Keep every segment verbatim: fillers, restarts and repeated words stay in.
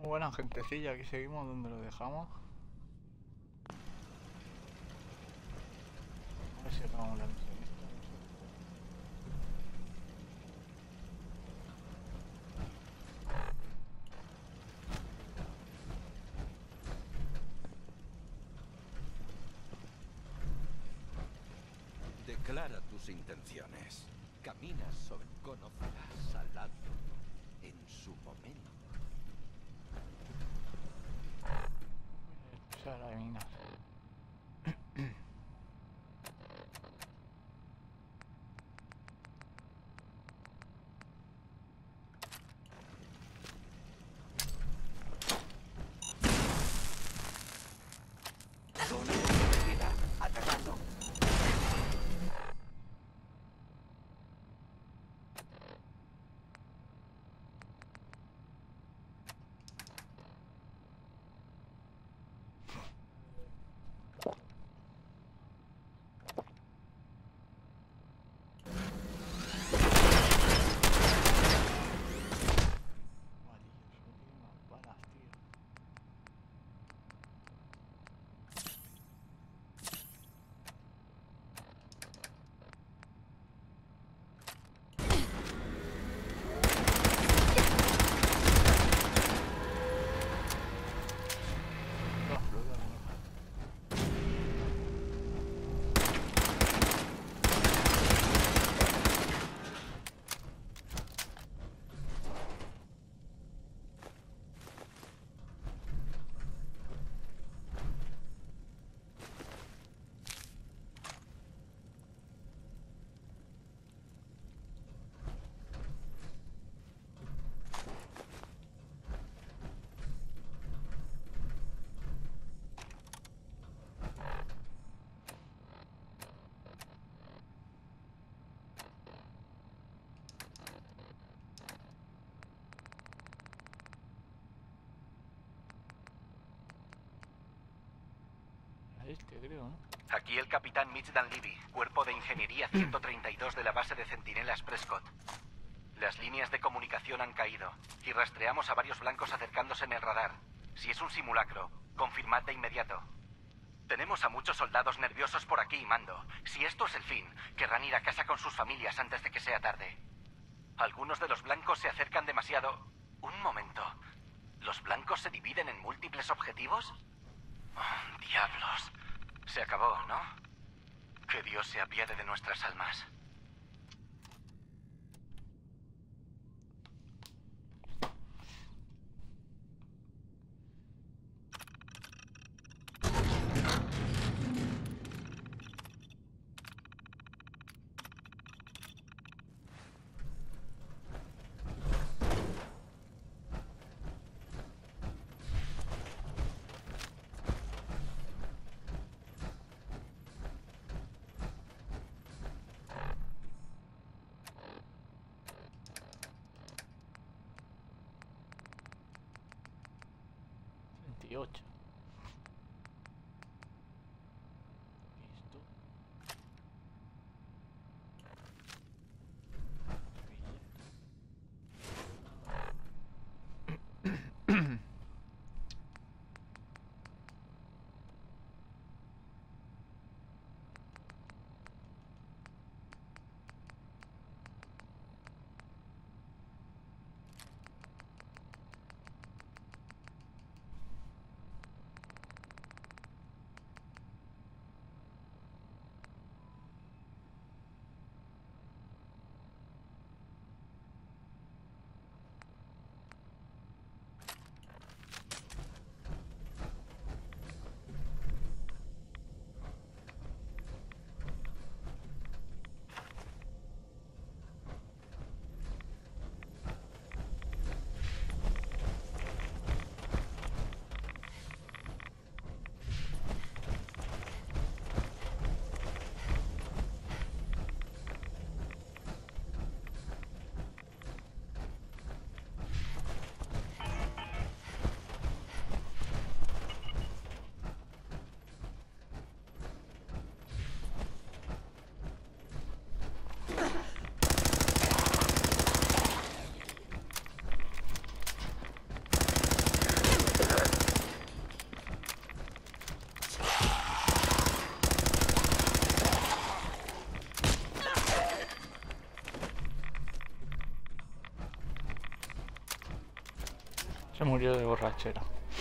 Buena gentecilla, aquí seguimos donde lo dejamos. A ver si acabamos la misión. Declara tus intenciones. Caminas sobre... Conocerás al lado en su momento. Sala de minas. Zona protegida. Atacando. Amarillo, solo tiene más balas, tío. No, lo veo bien. A este creo, ¿no? Aquí el capitán Mitch Dunleavy, cuerpo de ingeniería ciento treinta y dos de la base de centinelas Prescott. Las líneas de comunicación han caído y rastreamos a varios blancos acercándose en el radar. Si es un simulacro, confirmad de inmediato. Tenemos a muchos soldados nerviosos por aquí, Mando. Si esto es el fin, querrán ir a casa con sus familias antes de que sea tarde. Algunos de los blancos se acercan demasiado... Un momento. ¿Los blancos se dividen en múltiples objetivos? Oh, diablos. Se acabó, ¿no? Que Dios se apiade de nuestras almas. veintiocho. Esto. Se murió de borrachera.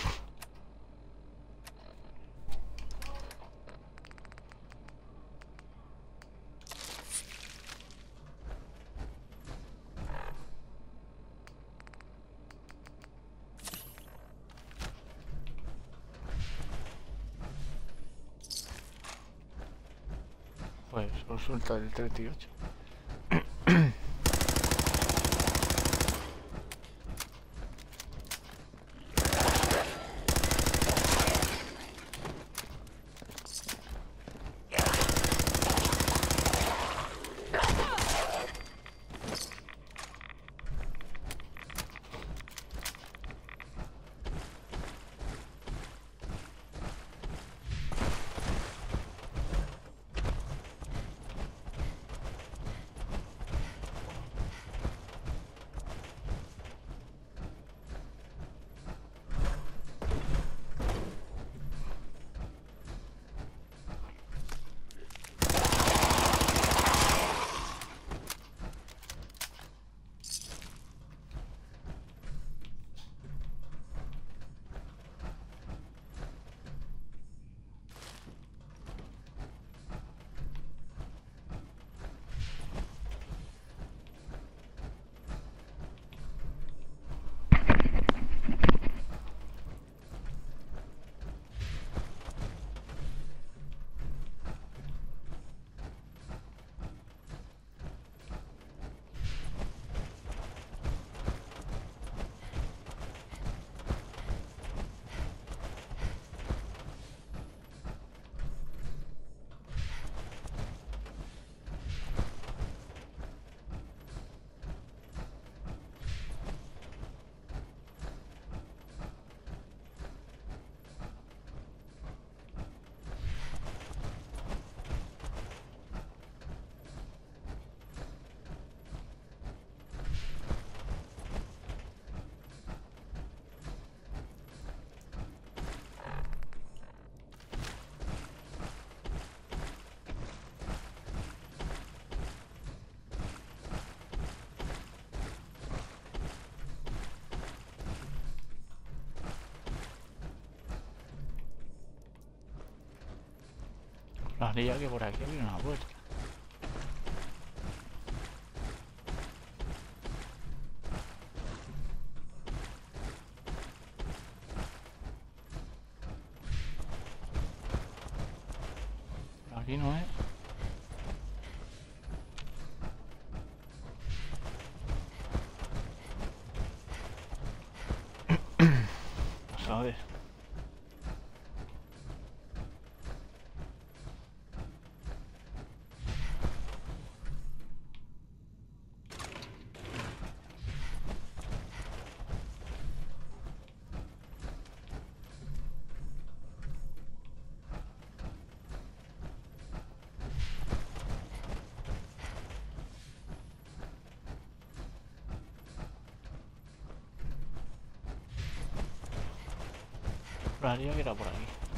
Pues resulta el treinta y ocho. Haría que por aquí había una puerta. Aquí no es. Vamos a ver. Juraría que era por aquí.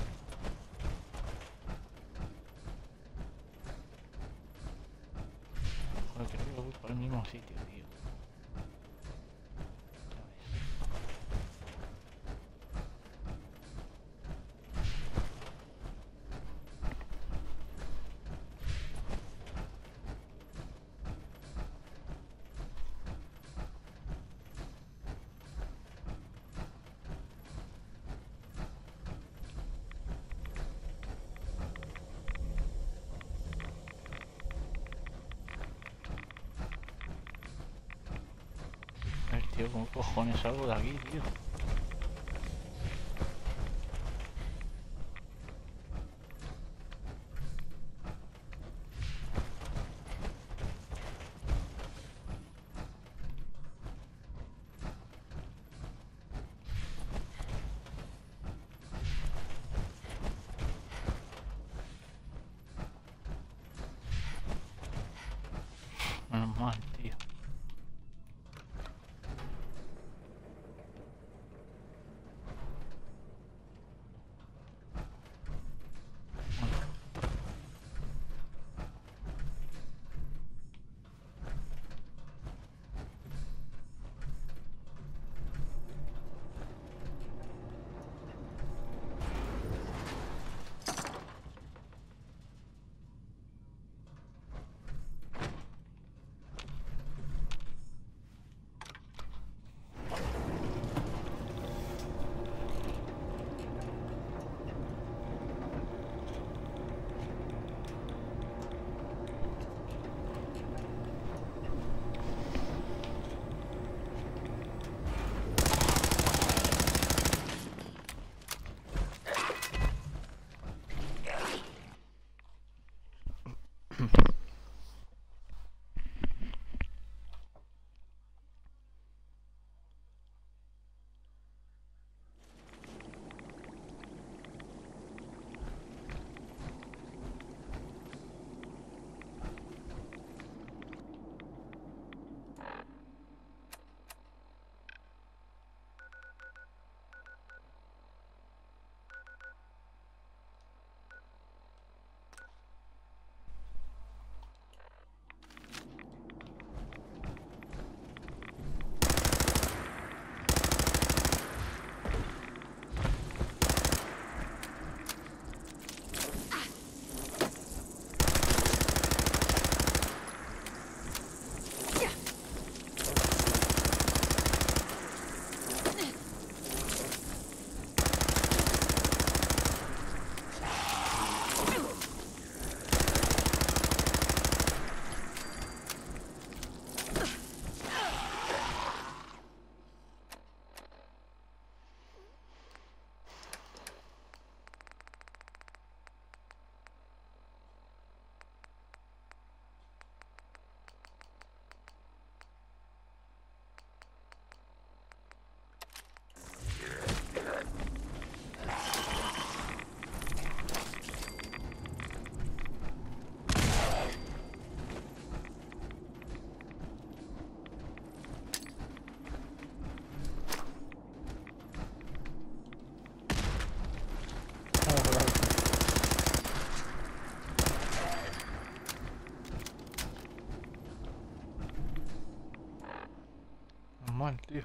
Joder, creo que voy por el mismo sitio, tío. A ver, tío, ¿cómo cojones salgo de aquí, tío? Menos mal, tío. tío.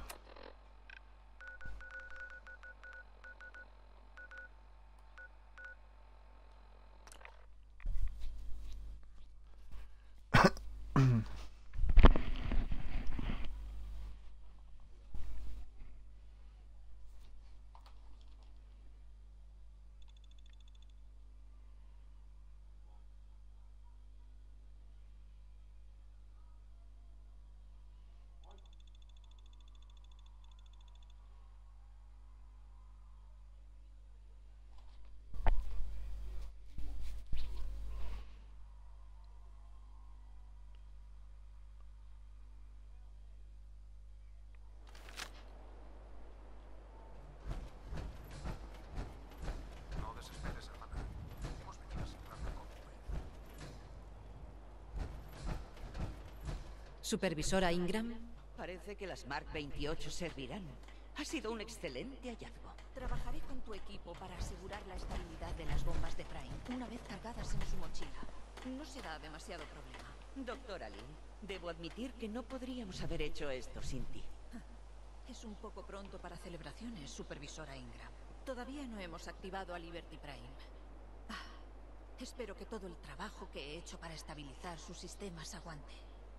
No desesperes, hermana. Hemos venido a salvarte con tu Supervisora Ingram, Parece que las Mark veintiocho servirán. Ha sido un excelente hallazgo. trabajaré con tu equipo para asegurar la estabilidad de las bombas de Prime una vez cargadas en su mochila. No será demasiado problema. Doctora Lee, debo admitir que no podríamos haber hecho esto sin ti. Es un poco pronto para celebraciones, Supervisora Ingram. Todavía no hemos activado a Liberty Prime. Ah, espero que todo el trabajo que he hecho para estabilizar sus sistemas aguante.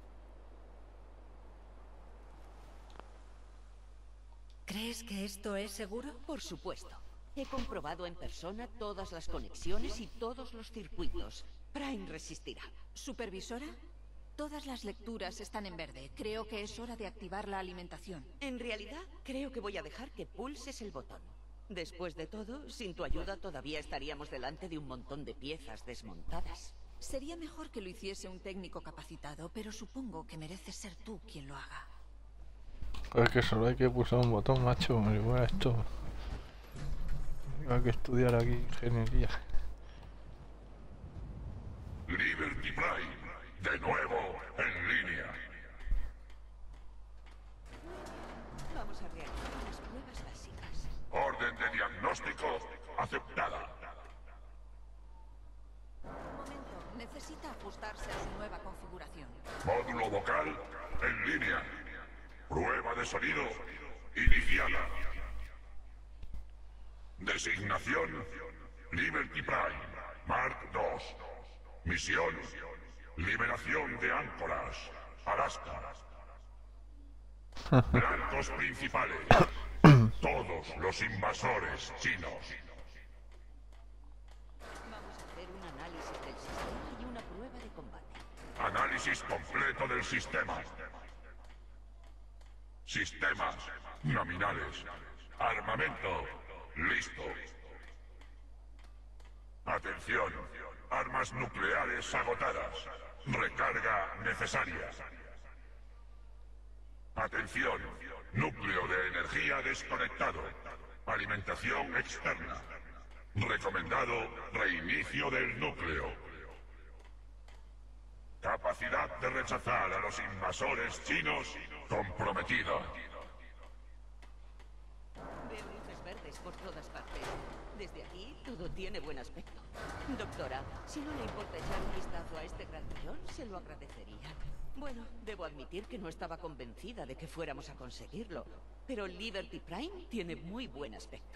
¿Crees que esto es seguro? Por supuesto. He comprobado en persona todas las conexiones y todos los circuitos. Prime resistirá. Supervisora, todas las lecturas están en verde. Creo que es hora de activar la alimentación. En realidad, creo que voy a dejar que pulses el botón. Después de todo, sin tu ayuda todavía estaríamos delante de un montón de piezas desmontadas. Sería mejor que lo hiciese un técnico capacitado, pero supongo que mereces ser tú quien lo haga. Es que solo hay que pulsar un botón, macho. Me igual esto. Hay que estudiar aquí ingeniería. Liberty Prime, de nuevo en línea. Vamos a realizar las pruebas básicas. Orden de diagnóstico aceptada. Un momento, necesita ajustarse a su nueva configuración. Módulo vocal en línea. Prueba de sonido iniciada. Designación Liberty Prime, Mark dos. Misión liberación de Anchorage, Alaska. Blancos principales. Todos los invasores chinos. Vamos a hacer un análisis del sistema y una prueba de combate. Análisis completo del sistema. Sistemas nominales. Armamento listo. Atención. Armas nucleares agotadas. Recarga necesaria. Atención. Núcleo de energía desconectado. Alimentación externa. Recomendado reinicio del núcleo. Capacidad de rechazar a los invasores chinos comprometida. Veo luces verdes por todas partes. Desde aquí todo tiene buen aspecto. Doctora, si no le importa echar un vistazo a este gran guión, se lo agradecería. Bueno, debo admitir que no estaba convencida de que fuéramos a conseguirlo, pero Liberty Prime tiene muy buen aspecto.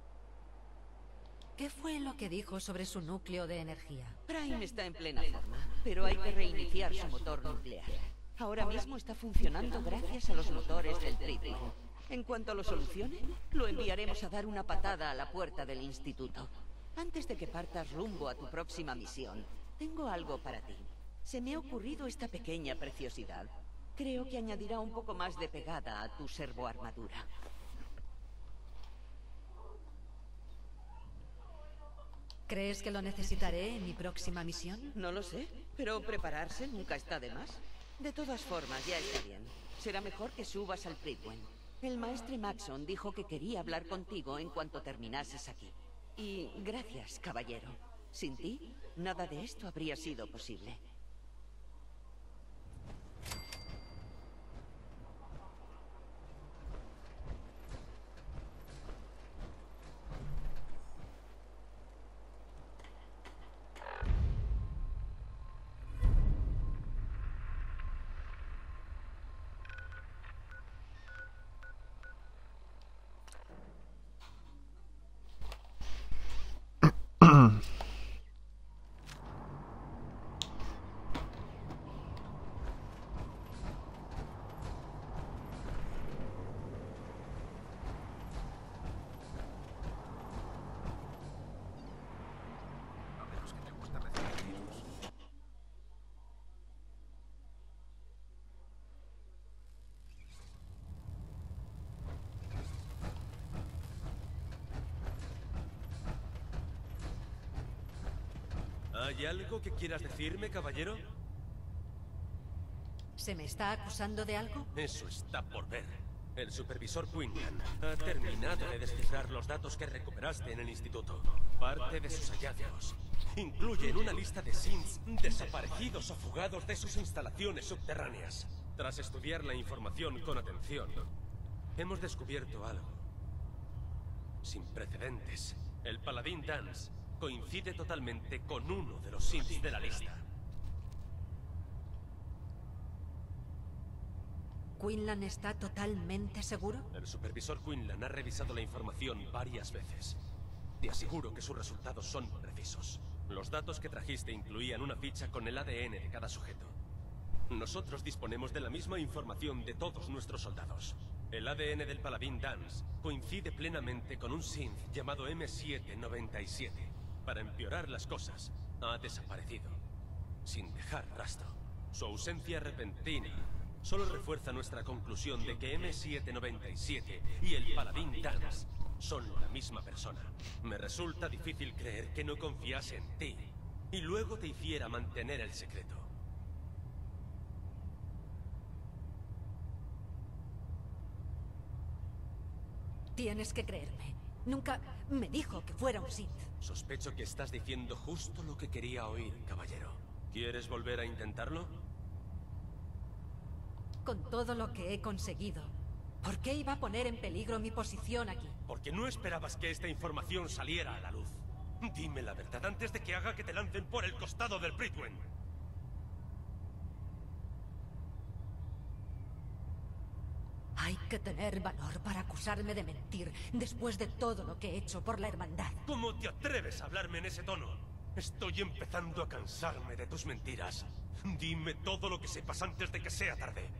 ¿Qué fue lo que dijo sobre su núcleo de energía? Prime está en plena forma, pero hay que reiniciar su motor nuclear. Ahora mismo está funcionando gracias a los motores del Triton. En cuanto lo solucione, lo enviaremos a dar una patada a la puerta del instituto. Antes de que partas rumbo a tu próxima misión, tengo algo para ti. Se me ha ocurrido esta pequeña preciosidad. Creo que añadirá un poco más de pegada a tu servoarmadura. ¿Crees que lo necesitaré en mi próxima misión? No lo sé, pero prepararse nunca está de más. De todas formas, ya está bien. Será mejor que subas al Prydwen. El maestre Maxon dijo que quería hablar contigo en cuanto terminases aquí. Y gracias, caballero. Sin ti, nada de esto habría sido posible. ¿Hay algo que quieras decirme, caballero? ¿Se me está acusando de algo? Eso está por ver. El supervisor Quinlan ha terminado de descifrar los datos que recuperaste en el instituto. Parte de sus hallazgos incluyen una lista de synths desaparecidos o fugados de sus instalaciones subterráneas. Tras estudiar la información con atención, hemos descubierto algo sin precedentes. El paladín Dance coincide totalmente con uno de los synths de la lista. ¿Quinlan está totalmente seguro? El supervisor Quinlan ha revisado la información varias veces. Te aseguro que sus resultados son precisos. Los datos que trajiste incluían una ficha con el A D N de cada sujeto. Nosotros disponemos de la misma información de todos nuestros soldados. El A D N del paladín Dance coincide plenamente con un synth llamado M siete noventa y siete. Para empeorar las cosas, ha desaparecido, sin dejar rastro. Su ausencia repentina solo refuerza nuestra conclusión de que M siete noventa y siete y el paladín Dance son la misma persona. Me resulta difícil creer que no confiase en ti y luego te hiciera mantener el secreto. Tienes que creerme. Nunca me dijo que fuera un Sith. Sospecho que estás diciendo justo lo que quería oír, caballero. ¿Quieres volver a intentarlo? Con todo lo que he conseguido, ¿por qué iba a poner en peligro mi posición aquí? Porque no esperabas que esta información saliera a la luz. Dime la verdad antes de que haga que te lancen por el costado del Prydwen. Hay que tener valor para acusarme de mentir después de todo lo que he hecho por la hermandad. ¿Cómo te atreves a hablarme en ese tono? Estoy empezando a cansarme de tus mentiras. Dime todo lo que sepas antes de que sea tarde.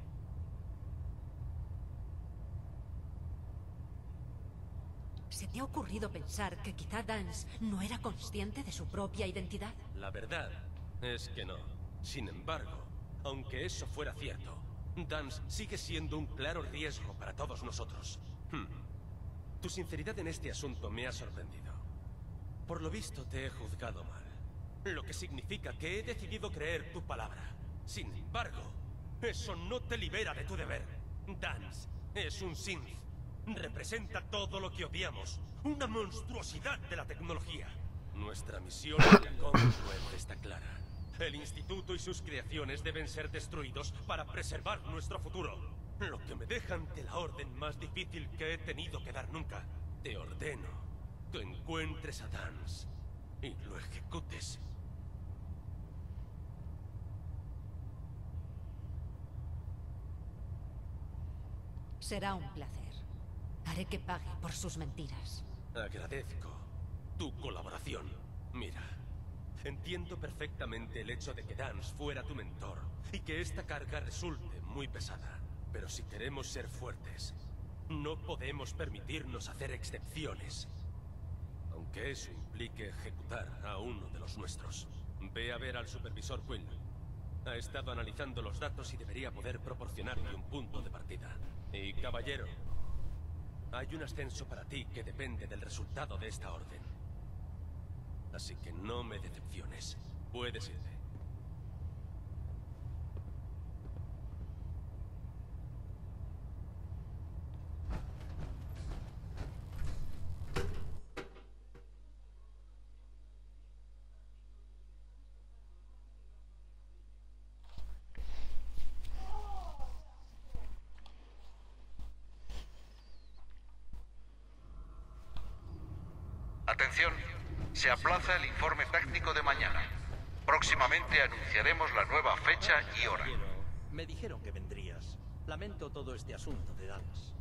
¿Se te ha ocurrido pensar que quizá Dance no era consciente de su propia identidad? La verdad es que no. Sin embargo, aunque eso fuera cierto, Dance sigue siendo un claro riesgo para todos nosotros. Hmm. Tu sinceridad en este asunto me ha sorprendido. Por lo visto te he juzgado mal, lo que significa que he decidido creer tu palabra. Sin embargo, eso no te libera de tu deber. Dance es un synth. Representa todo lo que odiamos. Una monstruosidad de la tecnología. Nuestra misión en el Commonwealth está clara. El instituto y sus creaciones deben ser destruidos para preservar nuestro futuro. Lo que me deja ante la orden más difícil que he tenido que dar nunca. Te ordeno que encuentres a Dance y lo ejecutes. Será un placer. Haré que pague por sus mentiras. Agradezco tu colaboración. Mira, entiendo perfectamente el hecho de que Dance fuera tu mentor y que esta carga resulte muy pesada. Pero si queremos ser fuertes, no podemos permitirnos hacer excepciones. Aunque eso implique ejecutar a uno de los nuestros. Ve a ver al supervisor Quill. Ha estado analizando los datos y debería poder proporcionarte un punto de partida. Y caballero, hay un ascenso para ti que depende del resultado de esta orden. Así que no me decepciones. Puedes irte. Atención, se aplaza el informe táctico de mañana. Próximamente anunciaremos la nueva fecha y hora. Me dijeron que vendrías. Lamento todo este asunto de Dance.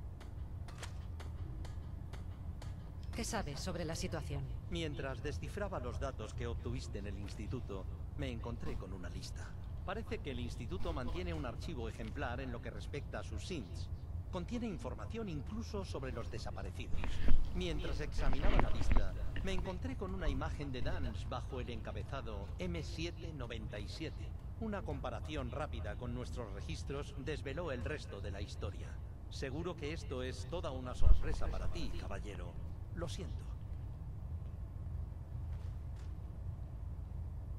¿Qué sabes sobre la situación? Mientras descifraba los datos que obtuviste en el instituto, me encontré con una lista. Parece que el instituto mantiene un archivo ejemplar en lo que respecta a sus synths. Contiene información incluso sobre los desaparecidos. Mientras examinaba la lista, me encontré con una imagen de Dance bajo el encabezado M siete noventa y siete. Una comparación rápida con nuestros registros desveló el resto de la historia. Seguro que esto es toda una sorpresa para ti, caballero. Lo siento.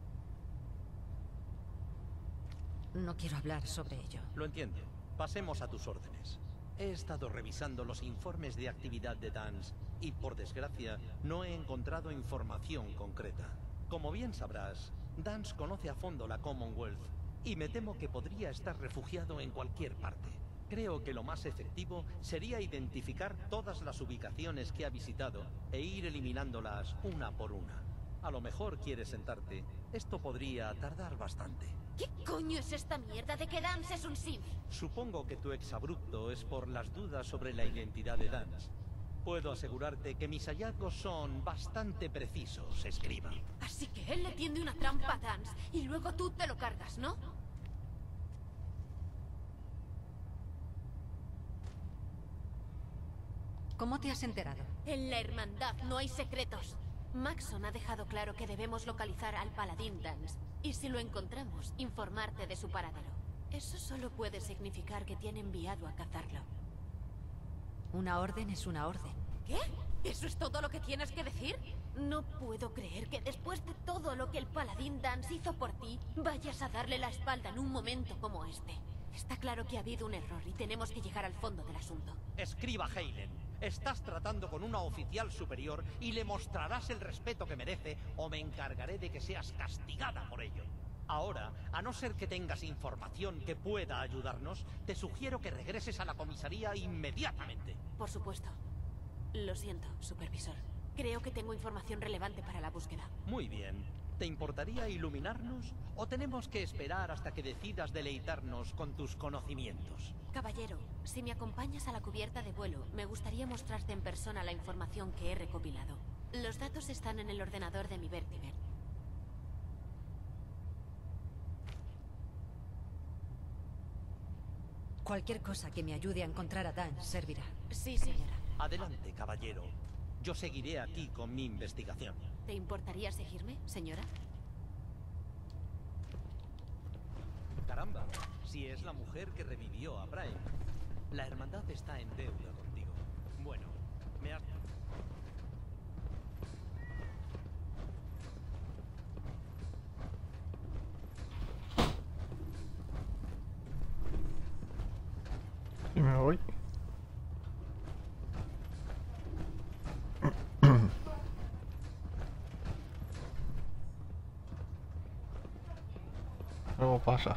No quiero hablar sobre ello. Lo entiendo. Pasemos a tus órdenes. He estado revisando los informes de actividad de Dance y, por desgracia, no he encontrado información concreta. Como bien sabrás, Dance conoce a fondo la Commonwealth y me temo que podría estar refugiado en cualquier parte. Creo que lo más efectivo sería identificar todas las ubicaciones que ha visitado e ir eliminándolas una por una. A lo mejor quieres sentarte. Esto podría tardar bastante. ¿Qué coño es esta mierda de que Dance es un Sith? Supongo que tu exabrupto es por las dudas sobre la identidad de Dance. Puedo asegurarte que mis hallazgos son bastante precisos, escriba. Así que él le tiende una trampa a Dance y luego tú te lo cargas, ¿no? ¿Cómo te has enterado? En la hermandad no hay secretos. Maxon ha dejado claro que debemos localizar al paladín Dance. Y si lo encontramos, informarte de su paradero. Eso solo puede significar que te han enviado a cazarlo. Una orden es una orden. ¿Qué? ¿Eso es todo lo que tienes que decir? No puedo creer que después de todo lo que el paladín Dance hizo por ti, vayas a darle la espalda en un momento como este. Está claro que ha habido un error y tenemos que llegar al fondo del asunto. Escriba Halen, estás tratando con una oficial superior y le mostrarás el respeto que merece o me encargaré de que seas castigada por ello. Ahora, a no ser que tengas información que pueda ayudarnos, te sugiero que regreses a la comisaría inmediatamente. Por supuesto. Lo siento, supervisor. Creo que tengo información relevante para la búsqueda. Muy bien. ¿Te importaría iluminarnos o tenemos que esperar hasta que decidas deleitarnos con tus conocimientos? Caballero, si me acompañas a la cubierta de vuelo, me gustaría mostrarte en persona la información que he recopilado. Los datos están en el ordenador de mi Vertiver. Cualquier cosa que me ayude a encontrar a Dan servirá. Sí, señora. Adelante, caballero. Yo seguiré aquí con mi investigación. ¿Te importaría seguirme, señora? Caramba, si es la mujer que revivió a Prime. La hermandad está en deuda contigo. Bueno, me has... Y me voy. Algo pasa.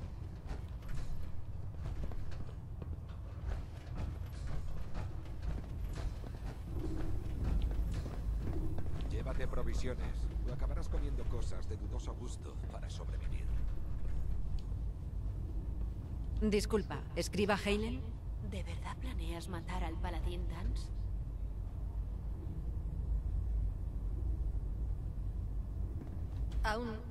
Llévate provisiones. O acabarás comiendo cosas de dudoso gusto para sobrevivir. Disculpa, ¿escriba Halen? ¿De verdad planeas matar al paladín Dance? Aún...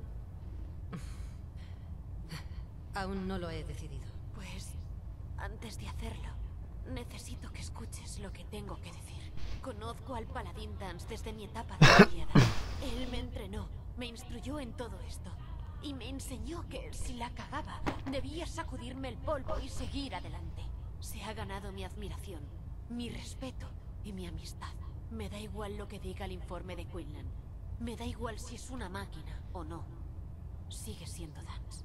Aún no lo he decidido. Pues, antes de hacerlo, necesito que escuches lo que tengo que decir. Conozco al paladín Dance desde mi etapa de criada. Él me entrenó, me instruyó en todo esto. Y me enseñó que si la cagaba, debía sacudirme el polvo y seguir adelante. Se ha ganado mi admiración, mi respeto y mi amistad. Me da igual lo que diga el informe de Quinlan. Me da igual si es una máquina o no. Sigue siendo Dance.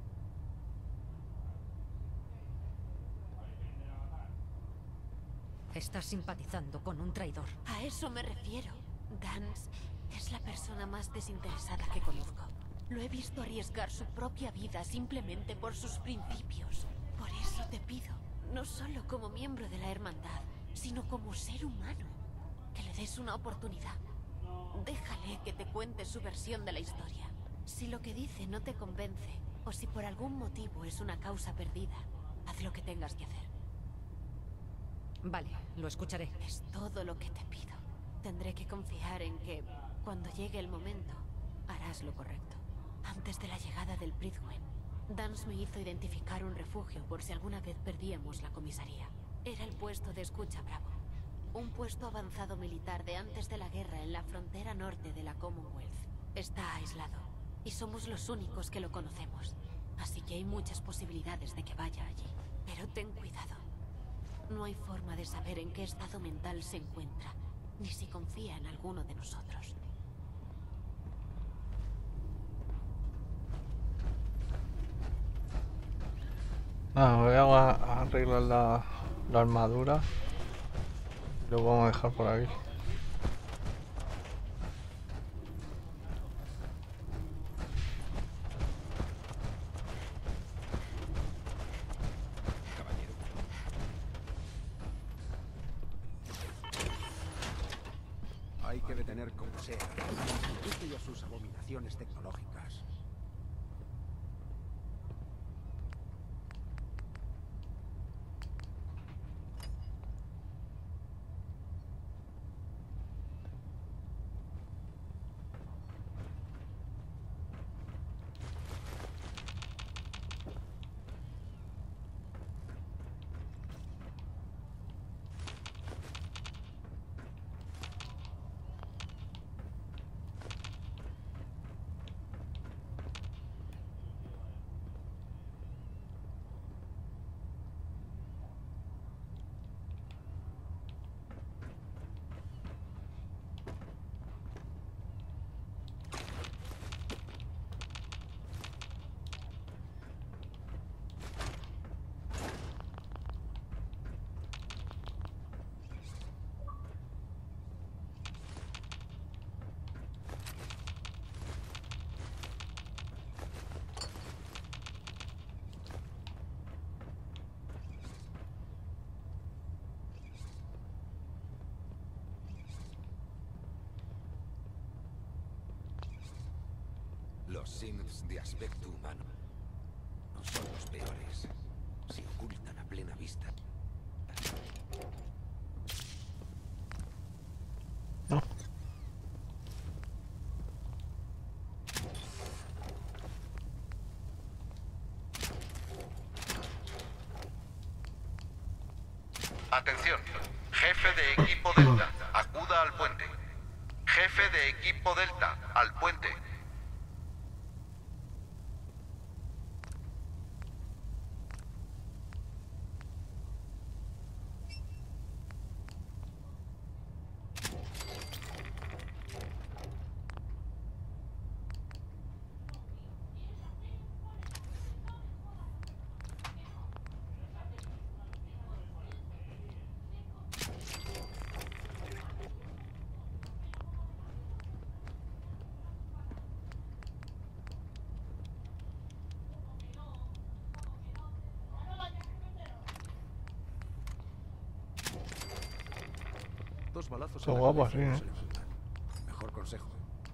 Estás simpatizando con un traidor. A eso me refiero. Dance es la persona más desinteresada que conozco. Lo he visto arriesgar su propia vida simplemente por sus principios. Por eso te pido, no solo como miembro de la hermandad, sino como ser humano, que le des una oportunidad. Déjale que te cuente su versión de la historia. Si lo que dice no te convence, o si por algún motivo es una causa perdida, haz lo que tengas que hacer. Vale, lo escucharé. Es todo lo que te pido. Tendré que confiar en que, cuando llegue el momento, harás lo correcto. Antes de la llegada del Prydwen, Dance me hizo identificar un refugio por si alguna vez perdíamos la comisaría. Era el puesto de Escucha Bravo. Un puesto avanzado militar de antes de la guerra en la frontera norte de la Commonwealth. Está aislado, y somos los únicos que lo conocemos. Así que hay muchas posibilidades de que vaya allí. Pero ten cuidado. No hay forma de saber en qué estado mental se encuentra, ni si confía en alguno de nosotros. Nada, voy a arreglar la, la armadura. Lo vamos a dejar por aquí. Hay que detener como sea al instituto y a sus abominaciones tecnológicas. Los synths de aspecto humano no son los peores. Se ocultan a plena vista. No. Atención. Jefe de equipo Delta, acuda al puente. Jefe de equipo Delta, al puente. Dos balazos Está en la guapo cabeza así, no ¿eh? se le juntan. Mejor consejo.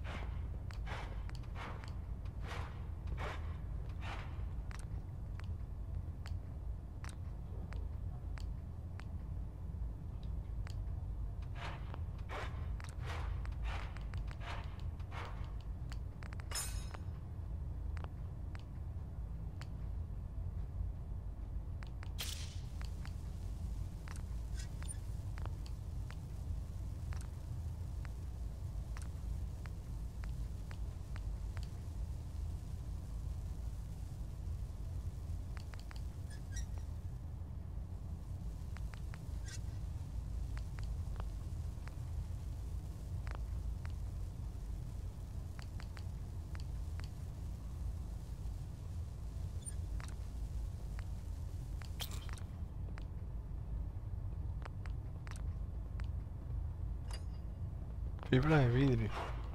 Fibra de vidrio.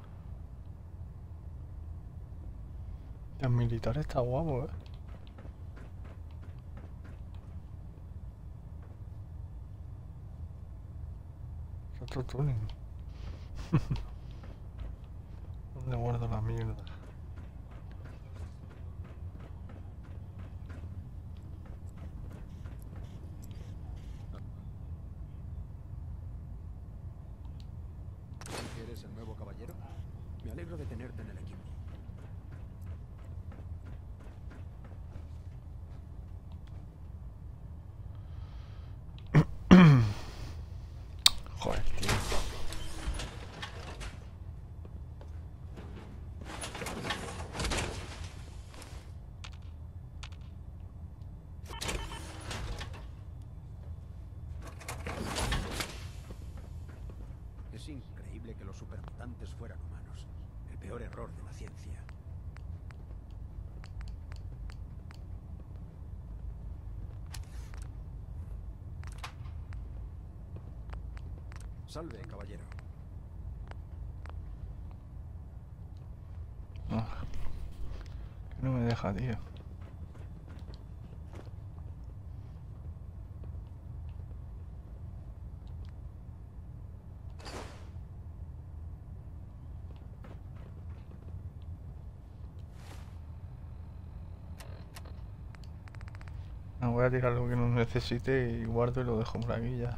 El militar está guapo, eh. Está todo tuning. ¿Dónde guardo la mierda? ¿Eres el nuevo caballero? Me alegro de tenerte en el equipo. Joder, tío. Es increíble que los supermutantes fueran humanos. El peor error de la ciencia. Salve, caballero. Ah, que no me deja, tío. No, voy a tirar lo que no necesite y guardo y lo dejo por aquí ya.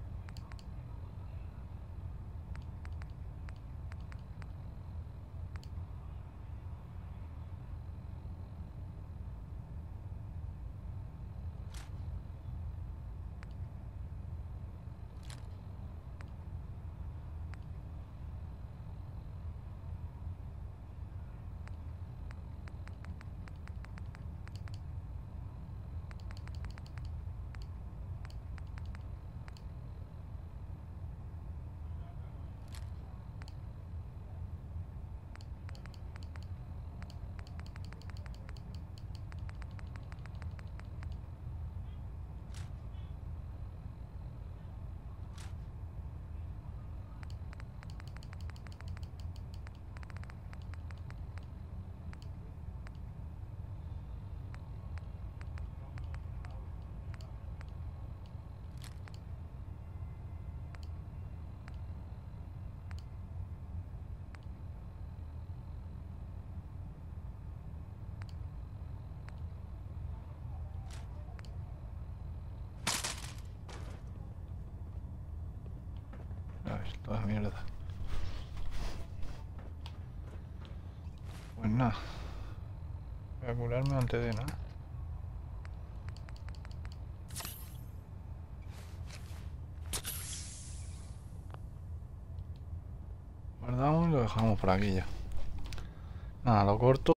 Toda mierda. Pues nada. Voy a curarme antes de nada. Guardamos y lo dejamos por aquí ya. Nada, lo corto